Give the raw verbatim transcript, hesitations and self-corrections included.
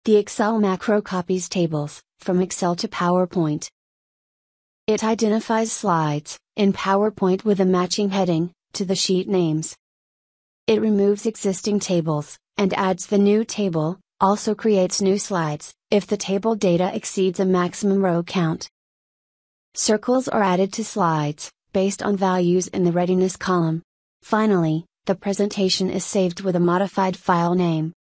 The Excel macro copies tables, from Excel to PowerPoint. It identifies slides, in PowerPoint with a matching heading, to the sheet names. It removes existing tables, and adds the new table, also creates new slides, if the table data exceeds a maximum row count. Circles are added to slides, based on values in the readiness column. Finally, the presentation is saved with a modified file name.